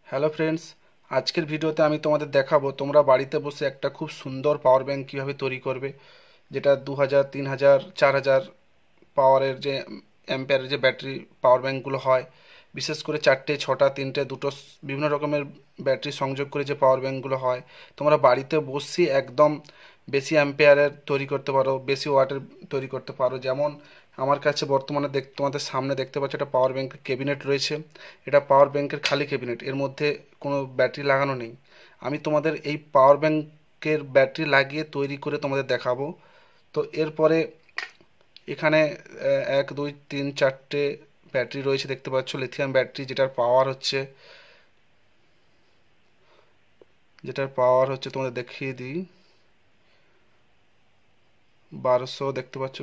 Hello friends, আজকের ভিডিওতে আমি তোমাদের দেখাবো তোমরা বাড়িতে বসে একটা খুব সুন্দর পাওয়ার ব্যাংক কীভাবে তৈরি করবে, যেটা 2000, 3000, 4000 পাওয়ারের যে অ্যাম্পিয়ারের যে ব্যাটারি পাওয়ার ব্যাংকগুলো হয়, বিশেষ করে 4টে, 6টা, 3টে, 2টো বিভিন্ন রকমের ব্যাটারি সংযোগ করে যে পাওয়ার ব্যাংকগুলো হয়, তোমরা বাড়িতে বসে একদম বেশি অ্যাম্পিয়ারের তৈরি করতে পারো, বেশি ওয়াটের তৈরি করতে পারো। যেমন আমার কাছে বর্তমানে তোমাদের সামনে দেখতে পাচ্ছ একটা পাওয়ার ব্যাংকের ক্যাবিনেট রয়েছে। এটা পাওয়ার ব্যাংকের খালি ক্যাবিনেট, এর মধ্যে কোনো ব্যাটারি লাগানো নেই। আমি তোমাদের এই পাওয়ার ব্যাংকের ব্যাটারি লাগিয়ে তৈরি করে তোমাদের দেখাবো। তো এরপরে এখানে 1, 2, 3, 4টে ব্যাটারি রয়েছে দেখতে পাচ্ছ, লিথিয়াম ব্যাটারি, যেটার পাওয়ার হচ্ছে তোমাদের দেখিয়ে দিই, 1200 দেখতে পাচ্ছ,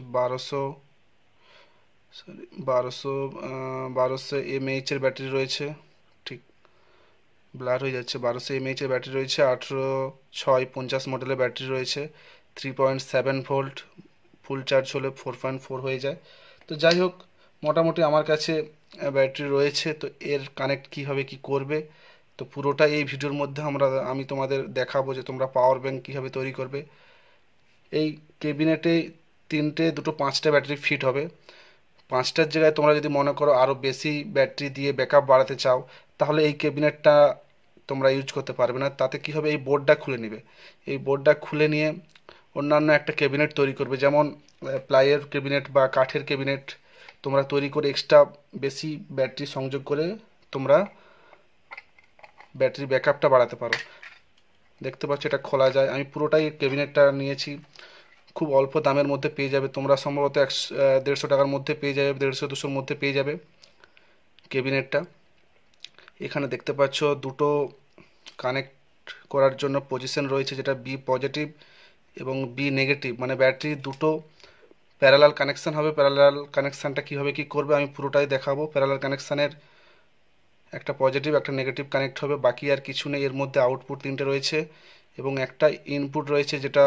1200 এর ব্যাটারি রয়েছে। ঠিক ব্লার হয়ে যাচ্ছে। 1200 এর ব্যাটারি রয়েছে। 18 6 50 মডেলের ব্যাটারি রয়েছে। 3.7 ভোল্ট, ফুল চার্জ হলে 4.4 হয়ে যায়। তো যাই হোক, মোটামুটি আমার কাছে ব্যাটারি রয়েছে। তো এর কানেক্ট কীভাবে কি করবে, তো পুরোটা এই ভিডিওর মধ্যে আমি তোমাদের দেখাবো যে তোমরা পাওয়ার ব্যাংক কীভাবে তৈরি করবে। এই ক্যাবিনেটে 3টে, 2টো, 5টা ব্যাটারি ফিট হবে। 5টার জায়গায় তোমরা যদি মনে করো আরও বেশি ব্যাটারি দিয়ে ব্যাকআপ বাড়াতে চাও, তাহলে এই ক্যাবিনেটটা তোমরা ইউজ করতে পারবে না। তাতে কি হবে, এই বোর্ডটা খুলে নেবে। এই বোর্ডটা খুলে নিয়ে অন্যান্য একটা ক্যাবিনেট তৈরি করবে, যেমন প্লাইয়ের ক্যাবিনেট বা কাঠের ক্যাবিনেট তোমরা তৈরি করে এক্সট্রা বেশি ব্যাটারি সংযোগ করে তোমরা ব্যাটারি ব্যাকআপটা বাড়াতে পারো। দেখতে পাচ্ছ এটা খোলা যায়। আমি পুরোটাই ক্যাবিনেটটা নিয়েছি, খুব অল্প দামের মধ্যে পেয়ে যাবে। তোমরা সম্ভবত 150 টাকার মধ্যে পেয়ে যাবে, 150-200-র মধ্যে পেয়ে যাবে ক্যাবিনেটটা। এখানে দেখতে পাচ্ছ দুটো কানেক্ট করার জন্য পজিশন রয়েছে, যেটা বি পজিটিভ এবং বি নেগেটিভ, মানে ব্যাটারি দুটো প্যারালাল কানেকশান হবে। প্যারালাল কানেকশানটা কীভাবে কী করবে আমি পুরোটাই দেখাবো। প্যারালাল কানেকশানের একটা পজিটিভ একটা নেগেটিভ কানেক্ট হবে, বাকি আর কিছু নেই। এর মধ্যে আউটপুট 3টে রয়েছে এবং একটা ইনপুট রয়েছে, যেটা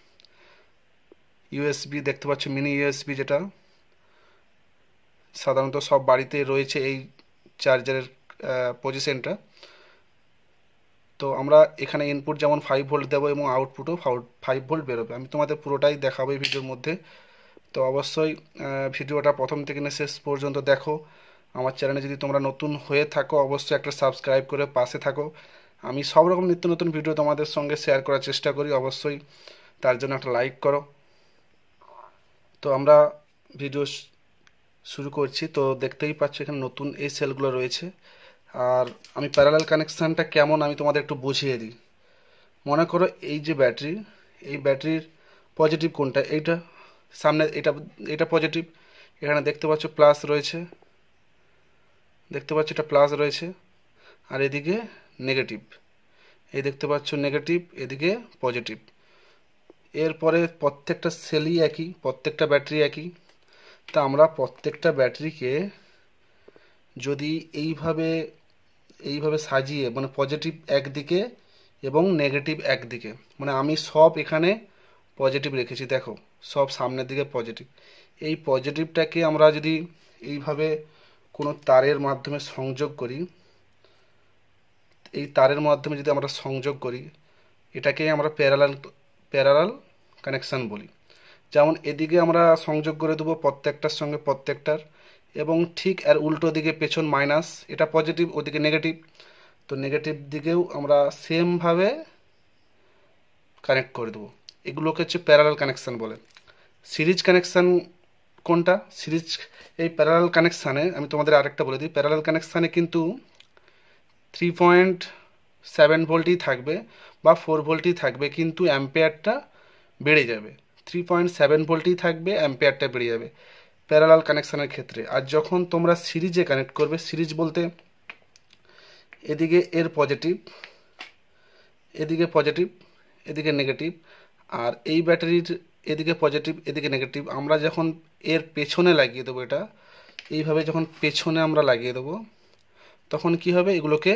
ইউএসবি দেখতে পাচ্ছ, মিনি ইউএসবি, যেটা সাধারণত সব বাড়িতে রয়েছে এই চার্জারের পজিশনটা। তো আমরা এখানে ইনপুট যেমন 5 ভোল্ট দেবো এবং আউটপুটও 5 ভোল্ট বেরোবে। আমি তোমাদের পুরোটাই দেখাবো এই ভিডিওর মধ্যে। তো অবশ্যই ভিডিওটা প্রথম থেকে নিয়ে শেষ পর্যন্ত দেখো। আমার চ্যানেলে যদি তোমরা নতুন হয়ে থাকো, অবশ্যই একটা সাবস্ক্রাইব করে পাশে থাকো। আমি সব রকম নিত্য নতুন ভিডিও তোমাদের সঙ্গে শেয়ার করার চেষ্টা করি, অবশ্যই তার জন্য একটা লাইক করো। তো আমরা ভিডিও শুরু করছি। তো দেখতেই পাচ্ছ এখানে নতুন এই সেলগুলো রয়েছে। আর আমি প্যারালাল কানেকশানটা কেমন আমি তোমাদের একটু বুঝিয়ে দিই। মনে করো এই যে ব্যাটারি, এই ব্যাটারির পজিটিভ কোনটা, এইটা সামনে, এটা পজিটিভ। এখানে দেখতে পাচ্ছ প্লাস রয়েছে, দেখতে পাচ্ছ এটা প্লাস রয়েছে। আর এদিকে নেগেটিভ, এই দেখতে পাচ্ছ নেগেটিভ, এদিকে পজিটিভ। এরপরে প্রত্যেকটা সেলই একই, প্রত্যেকটা ব্যাটারি একই। তা আমরা প্রত্যেকটা ব্যাটারিকে যদি এইভাবে এইভাবে সাজিয়ে, মানে পজিটিভ একদিকে এবং নেগেটিভ একদিকে, মানে আমি সব এখানে পজিটিভ রেখেছি, দেখো সব সামনের দিকে পজিটিভ। এই পজিটিভটাকে আমরা যদি এইভাবে কোনো তারের মাধ্যমে সংযোগ করি, এই তারের মাধ্যমে যদি আমরা সংযোগ করি, এটাকে আমরা প্যারালাল কানেকশান বলি। যেমন এদিকে আমরা সংযোগ করে দেবো প্রত্যেকটার সঙ্গে প্রত্যেকটার, এবং ঠিক এর উল্টো দিকে পেছন মাইনাস, এটা পজিটিভ, ওদিকে নেগেটিভ। তো নেগেটিভ দিকেও আমরা সেমভাবে কানেক্ট করে দেবো। এগুলোকে হচ্ছে প্যারালাল কানেকশান বলে। সিরিজ কানেকশান কোনটা? এই প্যারালাল কানেকশানে আমি তোমাদের আরেকটা বলে দিই, প্যারালাল কানেকশানে কিন্তু 3.7 ভোল্টই থাকবে বা 4 ভোল্টই থাকবে, কিন্তু অ্যাম্পিয়ারটা বেড়ে যাবে। 3.7 ভোল্টই থাকবে, অ্যাম্পিয়ারটা বেড়ে যাবে প্যারালাল কানেকশানের ক্ষেত্রে। আর যখন তোমরা সিরিজে কানেক্ট করবে, সিরিজ বলতে এদিকে এর পজিটিভ, এদিকে নেগেটিভ, আর এই ব্যাটারির এদিকে পজিটিভ, এদিকে নেগেটিভ। আমরা যখন এর পেছনে লাগিয়ে দেবো, এটা এইভাবে যখন পেছনে আমরা লাগিয়ে দেবো, তখন কি হবে, এগুলোকে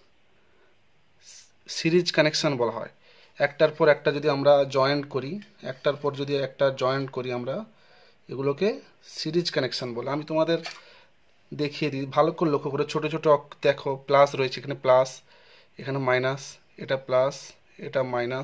সিরিজ কানেকশান বলা হয়। একটার পর একটা যদি আমরা জয়েন্ট করি, একটার পর যদি একটা জয়েন্ট করি আমরা, এগুলোকে সিরিজ কানেকশান বলে। আমি তোমাদের দেখিয়ে দিই, ভালো করে লক্ষ্য করে। ছোট ছোট দেখো প্লাস রয়েছে, এখানে প্লাস, এখানে মাইনাস, এটা প্লাস, এটা মাইনাস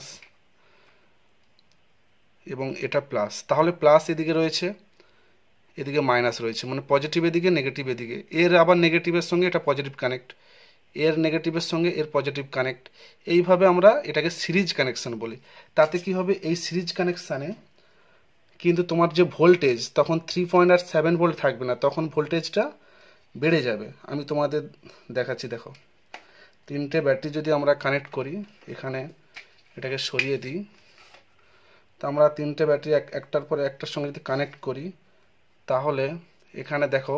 এবং এটা প্লাস। তাহলে প্লাস এদিকে রয়েছে, এদিকে মাইনাস রয়েছে, মানে পজিটিভ এদিকে, নেগেটিভ এদিকে। এর আবার নেগেটিভের সঙ্গে এটা পজিটিভ কানেক্ট, এর নেগেটিভের সঙ্গে এর পজিটিভ কানেক্ট। এইভাবে আমরা এটাকে সিরিজ কানেকশন বলি। তাতে কি হবে, এই সিরিজ কানেকশানে কিন্তু তোমার যে ভোল্টেজ তখন 3.7 ভোল্ট থাকবে না, তখন ভোল্টেজটা বেড়ে যাবে। আমি তোমাদের দেখাচ্ছি, দেখো তিনটে ব্যাটারি যদি আমরা কানেক্ট করি, এখানে এটাকে সরিয়ে দিই, তো আমরা তিনটে ব্যাটারি একটার পরে একটার সঙ্গে যদি কানেক্ট করি, তাহলে এখানে দেখো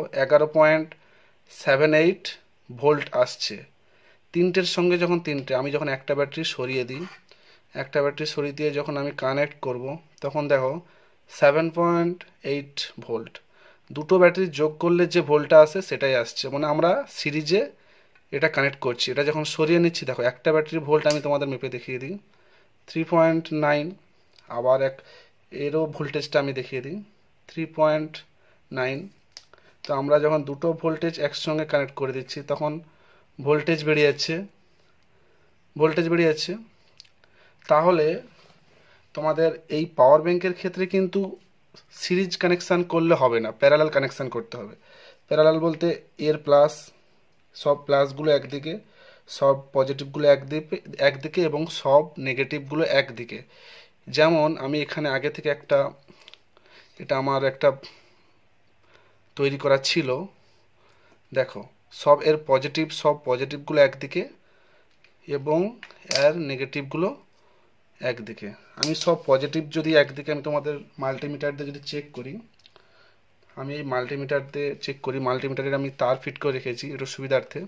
11.78 ভোল্ট আসছে তিনটের সঙ্গে। যখন তিনটে, আমি যখন একটা ব্যাটারি সরিয়ে দিই, একটা ব্যাটারি সরিয়ে দিয়ে যখন আমি কানেক্ট করব, তখন দেখো 7.8 ভোল্ট। দুটো ব্যাটারি যোগ করলে যে ভোল্টটা আসে সেটাই আসছে, মানে আমরা সিরিজে এটা কানেক্ট করছি। এটা যখন সরিয়ে নিচ্ছি, দেখো একটা ব্যাটারির ভোল্ট আমি তোমাদের মেপে দেখিয়ে দিই, 3.9। আবার এরও ভোল্টেজটা আমি দেখিয়ে দিই, 3.9। তো আমরা যখন দুটো ভোল্টেজ একসঙ্গে কানেক্ট করে দিচ্ছি, তখন ভোল্টেজ বেড়ে যাচ্ছে, ভোল্টেজ বেড়ে যাচ্ছে। তাহলে তোমাদের এই পাওয়ার ব্যাংকের ক্ষেত্রে কিন্তু সিরিজ কানেকশান করলে হবে না, প্যারালাল কানেকশান করতে হবে। প্যারালাল বলতে এর প্লাস, সব প্লাসগুলো একদিকে, সব পজিটিভগুলো একদিকে এবং সব নেগেটিভগুলো একদিকে। যেমন আমি এখানে আগে থেকে এটা আমার একটা তৈরি করা ছিল, দেখো সব পজিটিভগুলো একদিকে এবং এর নেগেটিভগুলো একদিকে। আমি সব পজিটিভ যদি একদিকে, আমি তোমাদের মাল্টিমিটার দিয়ে যদি চেক করি, আমি এই মাল্টিমিটার দিয়ে চেক করি, মাল্টিমিটারের আমি তার ফিট করে রেখেছি একটু সুবিধার্থে।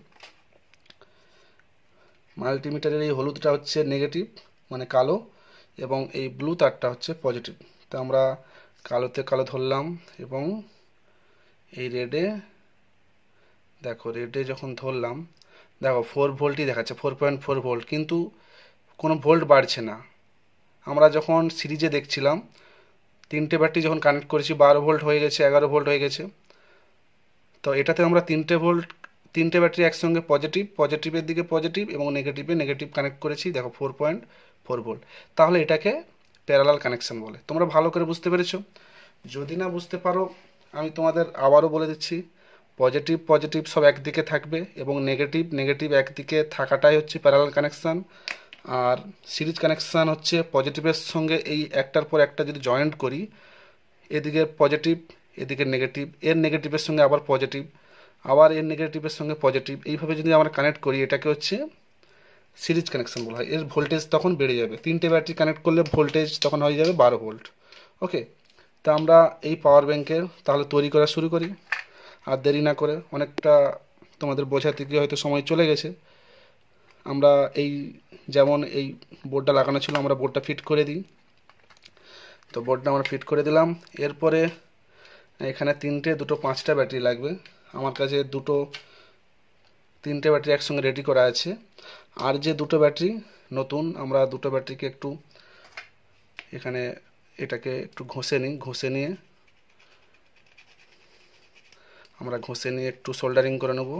মাল্টিমিটারের এই হলুদটা হচ্ছে নেগেটিভ, মানে কালো, এবং এই ব্লু তারটা হচ্ছে পজিটিভ। তো আমরা কালোতে কালো ধরলাম এবং এই রেডে, দেখো রেডে যখন ধরলাম, দেখো 4 ভোল্টই দেখাচ্ছে, 4.4 ভোল্ট, কিন্তু কোনো ভোল্ট বাড়ছে না। আমরা যখন সিরিজে দেখছিলাম, তিনটে ব্যাটারি যখন কানেক্ট করেছি 12 ভোল্ট হয়ে গেছে, 11 ভোল্ট হয়ে গেছে। তো এটাতে আমরা তিনটে ব্যাটারি একসঙ্গে পজিটিভের দিকে পজিটিভ এবং নেগেটিভ কানেক্ট করেছি, দেখো 4.4 ভোল্ট। তাহলে এটাকে প্যারালাল কানেকশন বলে। তোমরা ভালো করে বুঝতে পেরেছো? যদি না বুঝতে পারো, আমি তোমাদের আবারও বলে দিচ্ছি, পজিটিভ সব একদিকে থাকবে এবং নেগেটিভ একদিকে থাকাটাই হচ্ছে প্যারালাল কানেকশান। আর সিরিজ কানেকশান হচ্ছে পজিটিভের সঙ্গে এই একটার পর একটা যদি জয়েন্ট করি, এদিকে পজিটিভ, এদিকে নেগেটিভ, এর নেগেটিভের সঙ্গে আবার পজিটিভ, আবার এর নেগেটিভের সঙ্গে পজিটিভ, এইভাবে যদি আমরা কানেক্ট করি, এটাকে হচ্ছে সিরিজ কানেকশন বলা হয়। এর ভোল্টেজ তখন বেড়ে যাবে, তিনটে ব্যাটারি কানেক্ট করলে ভোল্টেজ তখন হয়ে যাবে 12 ভোল্ট। ওকে, তা আমরা এই পাওয়ার ব্যাংকের তাহলে তৈরি করা শুরু করি। আর দেরি না করে, অনেকটা তোমাদের বোঝাতে গিয়ে হয়তো সময় চলে গেছে। আমরা যেমন এই বোর্ডটা লাগানো ছিল, আমরা বোর্ডটা ফিট করে দিই। তো বোর্ডটা আমরা ফিট করে দিলাম। এরপরে এখানে দুটো 5টা ব্যাটারি লাগবে। আমার কাছে তিনটে ব্যাটারি একসঙ্গে রেডি করা আছে। আর যে দুটো ব্যাটারি নতুন, আমরা দুটো ব্যাটারিকে এটাকে একটু ঘষে নিয়ে একটু সোল্ডারিং করে নেব।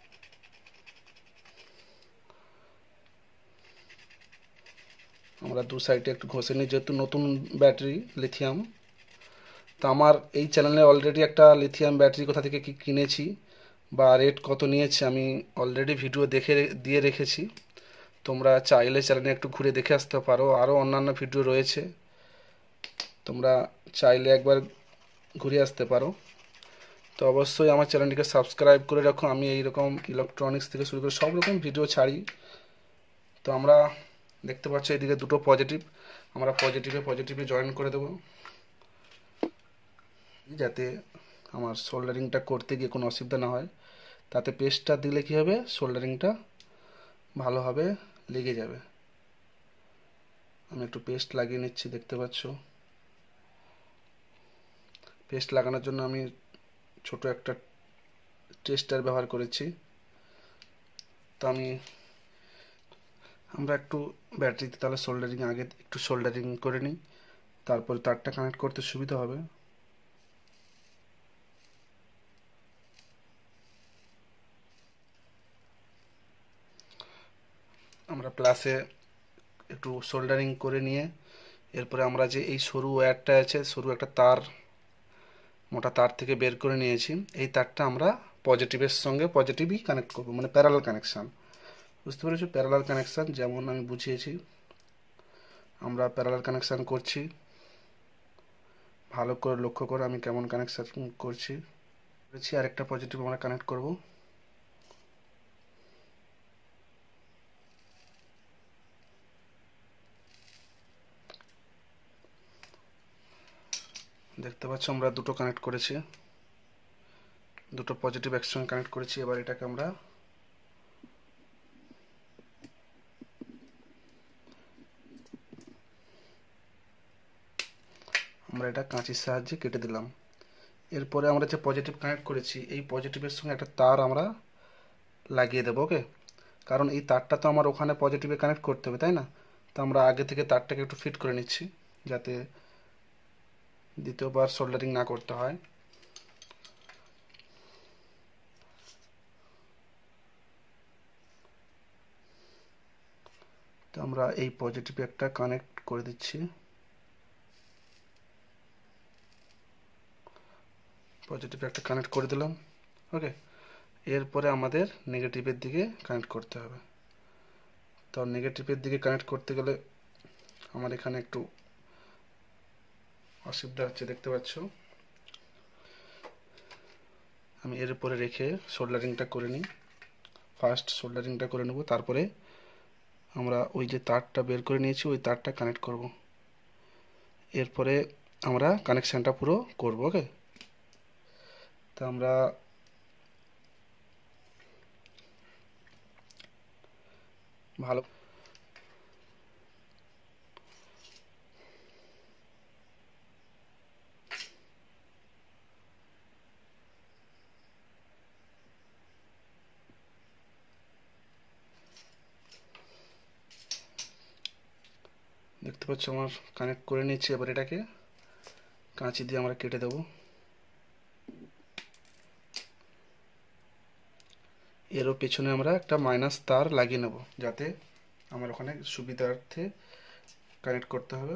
আমরা দু সাইডে একটু ঘষে নিই, যেহেতু নতুন ব্যাটারি লিথিয়াম। তো আমার এই চ্যানেলে অলরেডি একটা লিথিয়াম ব্যাটারি কোথা থেকে কি কিনেছি বা রেট কত নিয়েছে আমি অলরেডি ভিডিও দিয়ে রেখেছি। তোমরা চাইলে চ্যানেলে একটু ঘুরে দেখে আসতে পারো, আরও অন্যান্য ভিডিও রয়েছে, তোমরা চাইলে একবার ঘুরে আসতে পারো। তো অবশ্যই আমার চ্যানেলটিকে সাবস্ক্রাইব করে রাখো, আমি এইরকম ইলেকট্রনিক্স থেকে শুরু করে সব রকম ভিডিও ছাড়ি। তো আমরা দেখতে পাচ্ছি এদিকে দুটো পজিটিভ, আমরা পজিটিভে জয়েন করে দেবো, যাতে আমার সোল্ডারিংটা করতে গিয়ে কোনো অসুবিধা না হয়। তাতে পেস্টটা দিলে কী হবে, সোল্ডারিংটা ভালোভাবে লেগে যাবে। আমি একটু পেস্ট লাগিয়ে নিচ্ছি, দেখতে পাচ্ছ। পেস্ট লাগানোর জন্য আমি ছোট একটা টেস্টার ব্যবহার করেছি। তো আমরা একটু ব্যাটারিতে তাহলে আগে একটু সোল্ডারিং করে নিই, তারপর তারটা কানেক্ট করতে সুবিধা হবে। আমরা প্লাসে একটু সোল্ডারিং করে নিয়ে এরপরে আমরা যে এই সরু ওয়্যারটা আছে, সরু একটা তার, মোটা তার থেকে বের করে নিয়েছি, এই তারটা আমরা পজিটিভের সঙ্গে পজিটিভই কানেক্ট করব, মানে প্যারালাল কানেকশান। বুঝতে পেরেছো? প্যারালাল কানেকশান যেমন আমি বুঝিয়েছি আমরা প্যারালাল কানেকশান করছি। ভালো করে লক্ষ্য করো আমি কেমন কানেকশান করছি। আরেকটা পজিটিভ আমরা কানেক্ট করব। দেখতে পাচ্ছ আমরা দুটো কানেক্ট করেছি, দুটো পজিটিভ একসঙ্গে কানেক্ট করেছি। এবার এটাকে আমরা এটা কাঁচির সাহায্যে কেটে দিলাম। এরপরে আমরা যে পজিটিভ কানেক্ট করেছি এই পজিটিভের সঙ্গে একটা তার আমরা লাগিয়ে দেবো। ওকে, কারণ এই তারটা তো আমার ওখানে পজিটিভে কানেক্ট করতে হবে, তাই না? তো আমরা আগে থেকে তারটাকে একটু ফিট করে নিচ্ছি যাতে দ্বিতীয়বার সোল্ডারিং না করতে হয়। তো আমরা এই পজিটিভ একটা কানেক্ট করে দিচ্ছি, পজিটিভ একটা কানেক্ট করে দিলাম। ওকে, এরপরে আমাদের নেগেটিভের দিকে কানেক্ট করতে হবে। তো নেগেটিভের দিকে কানেক্ট করতে গেলে আমার এখানে একটু অসুবিধা হচ্ছে, দেখতে পাচ্ছ। আমি এর উপরে রেখে সোল্ডারিংটা করে নিই। ফার্স্ট সোল্ডারিংটা করে নেব, তারপরে আমরা ওই যে তারটা বের করে নিয়েছি ওই তারটা কানেক্ট করব। এরপরে আমরা কানেকশানটা পুরো করব। ওকে, তো আমরা ভালো দেখতে পাচ্ছ আমার কানেক্ট করে নিচ্ছি। এবার এটাকে কাঁচি দিয়ে আমরা কেটে দেব। এরও পেছনে আমরা একটা মাইনাস তার লাগিয়ে নেব যাতে আমার ওখানে সুবিধার্থে কানেক্ট করতে হবে।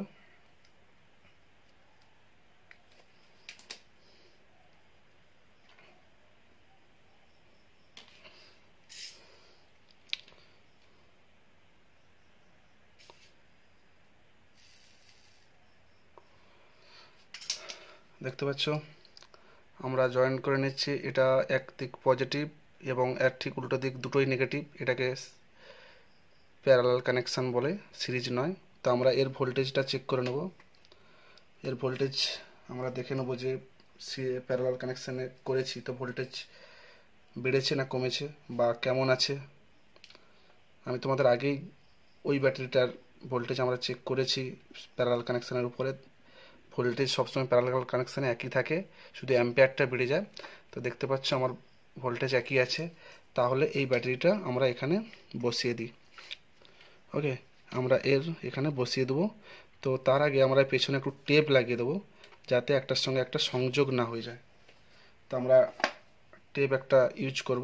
দেখতে পাচ্ছ আমরা জয়েন করে নিচ্ছি। এটা এক দিক পজিটিভ এবং এর ঠিক উল্টো দিক দুটোই নেগেটিভ। এটাকে প্যারালাল কানেকশান বলে, সিরিজ নয়। তো আমরা এর ভোল্টেজটা চেক করে নেব। এর ভোল্টেজ আমরা দেখে নেব যে প্যারালাল কানেকশানে করেছি তো ভোল্টেজ বেড়েছে না কমেছে বা কেমন আছে। আমি তোমাদের আগেই ওই ব্যাটারিটার ভোল্টেজ আমরা চেক করেছি প্যারালাল কানেকশানের উপরে। ভোল্টেজ সবসময় প্যারালাল কানেকশানে একই থাকে, শুধু অ্যাম্পিয়ারটা বেড়ে যায়। তো দেখতে পাচ্ছ আমার ভোল্টেজ একই আছে। তাহলে এই ব্যাটারিটা আমরা এখানে বসিয়ে দিই। ওকে, আমরা এখানে বসিয়ে দেবো। তো তার আগে আমরা পেছনে একটু টেপ লাগিয়ে দেবো যাতে একটার সঙ্গে একটা সংযোগ না হয়ে যায়। তো আমরা টেপ একটা ইউজ করব,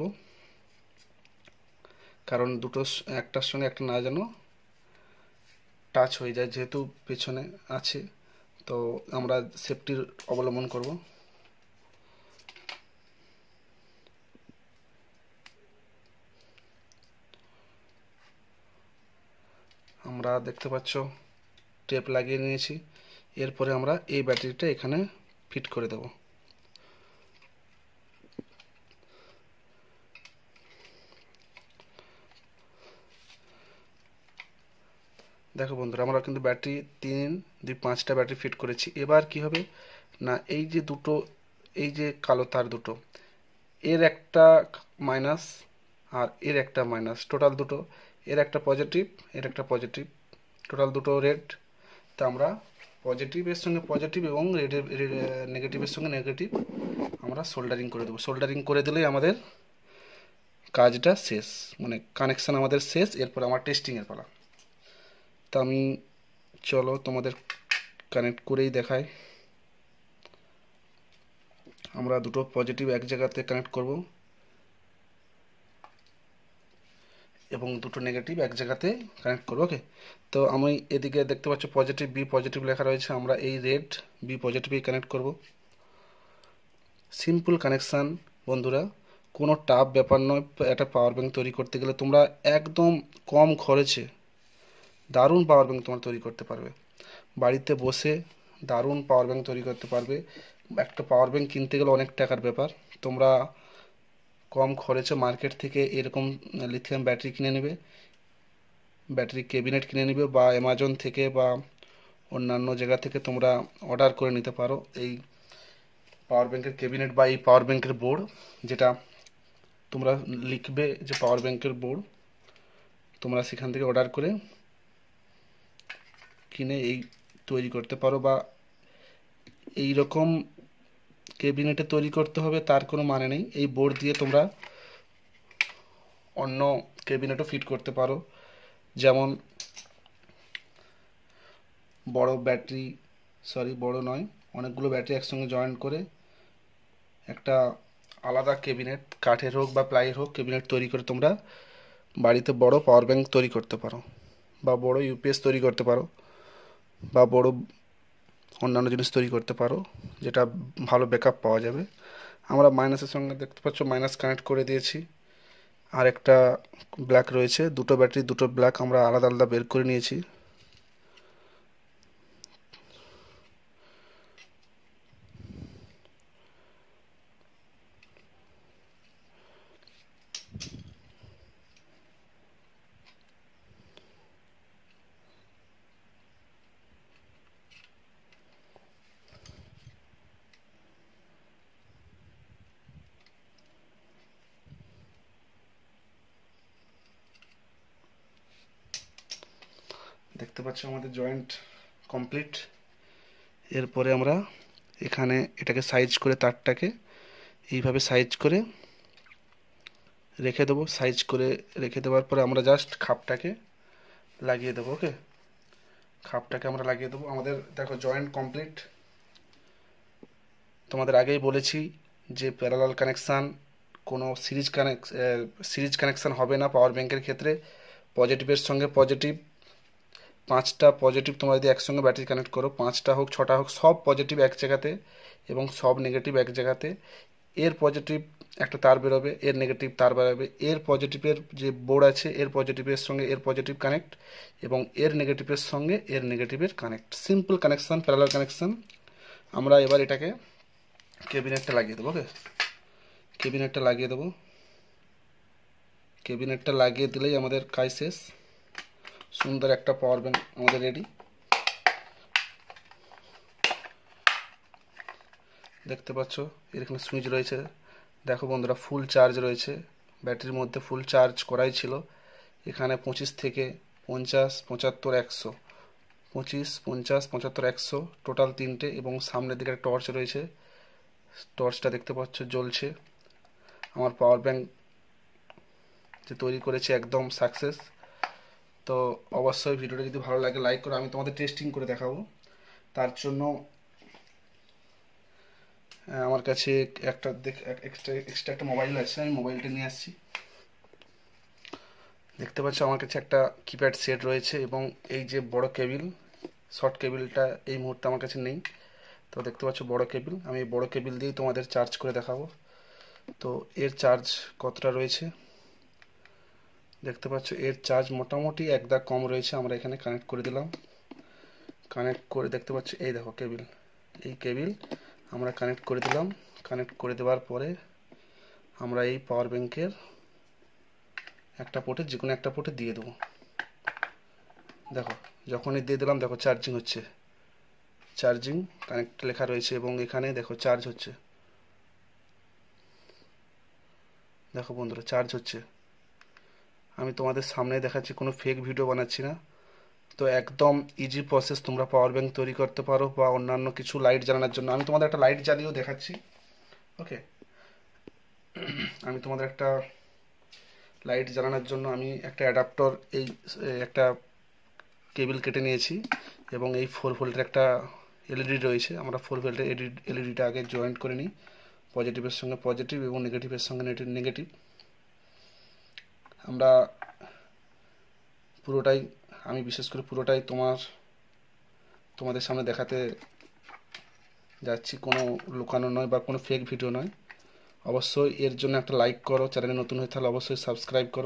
কারণ দুটো একটার সঙ্গে একটা না যেন টাচ হয়ে যায়, যেহেতু পেছনে আছে। তো আমরা সেফটির অবলম্বন করব। আমরা দেখতে পাচ্ছ টেপ লাগিয়ে নিয়েছি। এরপরে আমরা এই ব্যাটারিটা এখানে ফিট করে দেব। দেখো বন্ধুরা, আমরা কিন্তু ব্যাটারি 3 2 5টা ব্যাটারি ফিট করেছি। এবার কি হবে না, এই যে দুটো, এই যে কালো তার দুটো, এর একটা মাইনাস আর এর একটা মাইনাস, টোটাল দুটো, এর একটা পজিটিভ এর একটা পজিটিভ, টোটাল দুটো রেড। তো আমরা পজিটিভের সঙ্গে পজিটিভ এবং নেগেটিভের সঙ্গে নেগেটিভ আমরা সোল্ডারিং করে দেবো। সোল্ডারিং করে দিলেই আমাদের কাজটা শেষ, মানে কানেকশান আমাদের শেষ। এরপর আমার টেস্টিংয়ের পালা। তা আমি চলো তোমাদের কানেক্ট করেই দেখাই। আমরা দুটো পজিটিভ এক জায়গাতে কানেক্ট করব। এবং দুটো নেগেটিভ এক জায়গাতে কানেক্ট করবো। ওকে, তো আমি এদিকে দেখতে পাচ্ছ পজিটিভ বি পজিটিভ লেখা রয়েছে, আমরা এই রেড বি পজিটিভই কানেক্ট করব। সিম্পল কানেকশান বন্ধুরা, কোনো টাফ ব্যাপার নয়। একটা পাওয়ার ব্যাঙ্ক তৈরি করতে গেলে তোমরা একদম কম খরচে দারুণ পাওয়ার ব্যাঙ্ক তোমরা তৈরি করতে পারবে। বাড়িতে বসে দারুণ পাওয়ার ব্যাঙ্ক তৈরি করতে পারবে। একটা পাওয়ার ব্যাঙ্ক কিনতে গেলে অনেক টাকার ব্যাপার। তোমরা কম খরচে মার্কেট থেকে এরকম লিথিয়াম ব্যাটারি কিনে নেবে, ব্যাটারি ক্যাবিনেট কিনে নেবে, বা অ্যামাজন থেকে বা অন্যান্য জায়গা থেকে তোমরা অর্ডার করে নিতে পারো এই পাওয়ার ব্যাঙ্কের ক্যাবিনেট বা এই পাওয়ার ব্যাঙ্কের বোর্ড, যেটা তোমরা লিখবে যে পাওয়ার ব্যাঙ্কের বোর্ড, তোমরা সেখান থেকে অর্ডার করে কিনে এই তৈরি করতে পারো। বা এই রকম ক্যাবিনেটে তৈরি করতে হবে তার কোনো মানে নেই, এই বোর্ড দিয়ে তোমরা অন্য ক্যাবিনেটও ফিট করতে পারো। যেমন বড় ব্যাটারি, বড় নয়, অনেকগুলো ব্যাটারি একসঙ্গে জয়েন করে একটা আলাদা ক্যাবিনেট, কাঠের হোক বা প্লাইয়ের হোক, ক্যাবিনেট তৈরি করে তোমরা বাড়িতে বড় পাওয়ার ব্যাঙ্ক তৈরি করতে পারো, বা বড় ইউপিএস তৈরি করতে পারো, বা বড় অন্যান্য জিনিস তৈরি করতে পারো, যেটা ভালো ব্যাকআপ পাওয়া যাবে। আমরা মাইনাসের সঙ্গে দেখতে পাচ্ছ মাইনাস কানেক্ট করে দিয়েছি, আর একটা ব্ল্যাক রয়েছে, দুটো ব্যাটারি দুটো ব্ল্যাক আমরা আলাদা আলাদা বের করে নিয়েছি। দেখতে পাচ্ছ আমাদের জয়েন্ট কমপ্লিট। এরপরে আমরা এখানে এটাকে সাইজ করে, তারটাকে এইভাবে সাইজ করে রেখে দেবো। সাইজ করে রেখে দেওয়ার পরে আমরা জাস্ট খাপটাকে লাগিয়ে দেবো। ওকে, খাপটাকে আমরা লাগিয়ে দেবো। আমাদের দেখো জয়েন্ট কমপ্লিট। তোমাদের আগেই বলেছি যে প্যারালাল কানেকশান, কোনো সিরিজ কানেকশান হবে না পাওয়ার ব্যাঙ্কের ক্ষেত্রে। পজিটিভের সঙ্গে পজিটিভ, 5টা পজিটিভ তোমরা যদি একসঙ্গে ব্যাটারি কানেক্ট করো, 5টা হোক 6টা হোক, সব পজিটিভ এক জায়গাতে এবং সব নেগেটিভ এক জায়গাতে। এর পজিটিভ একটা তার বেরোবে, এর নেগেটিভ তার বেরোবে, এর পজিটিভের যে বোর্ড আছে এর পজিটিভের সঙ্গে এর পজিটিভ কানেক্ট, এবং এর নেগেটিভের সঙ্গে এর নেগেটিভের connect. Simple connection, parallel connection. আমরা এবার এটাকে ক্যাবিনেটটা লাগিয়ে দেবো। ওকে, ক্যাবিনেটটা লাগিয়ে দেবো। ক্যাবিনেটটা লাগিয়ে দিলেই আমাদের কাজ শেষ। সুন্দর একটা পাওয়ার ব্যাঙ্ক আমাদের রেডি। দেখতে পাচ্ছ এখানে সুইচ রয়েছে। দেখো বন্ধুরা, ফুল চার্জ রয়েছে, ব্যাটারির মধ্যে ফুল চার্জ করাই ছিল। এখানে 25 থেকে 50, 75, 100, 25, 50, 75, 100 টোটাল 3টে, এবং সামনের দিকে একটা টর্চ রয়েছে, টর্চটা দেখতে পাচ্ছ জ্বলছে। আমার পাওয়ার ব্যাঙ্ক যে তৈরি করেছে একদম সাকসেস। তো অবশ্যই ভিডিওটা যদি ভালো লাগে লাইক করো। আমি তোমাদের টেস্টিং করে দেখাবো, তার জন্য আমার কাছে একটা এক্সট্রা একটা মোবাইল আছে, আমি মোবাইলটা নিয়ে আসছি। দেখতে পাচ্ছ আমার কাছে একটা কিপ্যাড সেট রয়েছে, এবং এই যে বড় কেবিল, শর্ট কেবিলটা এই মুহূর্তে আমার কাছে নেই। তো দেখতে পাচ্ছ বড় কেবিল, আমি এই বড় কেবিল দিয়েই তোমাদের চার্জ করে দেখাবো। তো এর চার্জ কতটা রয়েছে দেখতে পাচ্ছ, এর চার্জ মোটামুটি এক দাগ কম রয়েছে। আমরা এখানে কানেক্ট করে দিলাম। কানেক্ট করে দেখতে পাচ্ছ এই দেখো কেবিল, এই কেবিল আমরা কানেক্ট করে দিলাম। কানেক্ট করে দেওয়ার পরে আমরা এই পাওয়ার ব্যাঙ্কের একটা পোর্টে, যে কোনো একটা পোর্টে দিয়ে দেবো। দেখো যখনই দিয়ে দিলাম, দেখো চার্জিং হচ্ছে, চার্জিং কানেক্ট লেখা রয়েছে, এবং এখানে দেখো চার্জ হচ্ছে। দেখো বন্ধুরা চার্জ হচ্ছে। আমি তোমাদের সামনে দেখাচ্ছি, কোনো ফেক ভিডিও বানাচ্ছি না। তো একদম ইজি প্রসেস, তোমরা পাওয়ার ব্যাঙ্ক তৈরি করতে পারো, বা অন্যান্য কিছু লাইট জ্বালানোর জন্য। আমি তোমাদের একটা লাইট জ্বালিয়েও দেখাচ্ছি। ওকে, আমি তোমাদের একটা লাইট জ্বালানোর জন্য আমি একটা অ্যাডাপ্টর, এই একটা কেবল কেটে নিয়েছি, এবং এই 4 ভোল্টের একটা এলইডি রয়েছে। আমরা 4 ভোল্টের এলইডিটা আগে জয়েন্ট করে নিই, পজিটিভের সঙ্গে পজিটিভ এবং নেগেটিভের সঙ্গে নেগেটিভ। আমরা পুরোটাই আমি বিশেষ করে পুরোটাই তোমাদের সামনে দেখাতে যাচ্ছি, কোনো লুকানো নয় বা কোনো ফেক ভিডিও নয়। অবশ্যই এর জন্য একটা লাইক করো, চ্যানেলে নতুন হয়ে তাহলে অবশ্যই সাবস্ক্রাইব করো।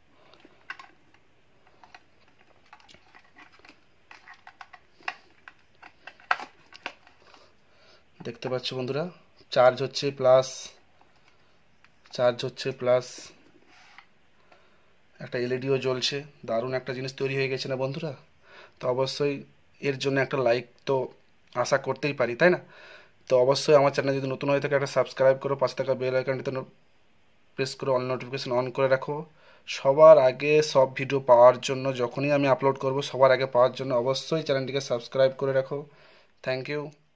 দেখতে পাচ্ছ বন্ধুরা, চার্জ হচ্ছে প্লাস একটা এলইডিও জ্বলছে। দারুণ একটা জিনিস তৈরি হয়ে গেছে না বন্ধুরা? তো অবশ্যই এর জন্য একটা লাইক তো আশা করতেই পারি, তাই না? তো অবশ্যই আমার চ্যানেল যদি নতুন হয়ে থাকে একটা সাবস্ক্রাইব করো, পাশে থাকা বেল আইকনটিতে প্রেস করে অল নোটিফিকেশন অন করে রাখো। সবার আগে সব ভিডিও পাওয়ার জন্য, যখনই আমি আপলোড করব সবার আগে পাওয়ার জন্য অবশ্যই চ্যানেলটিকে সাবস্ক্রাইব করে রাখো। Thank you.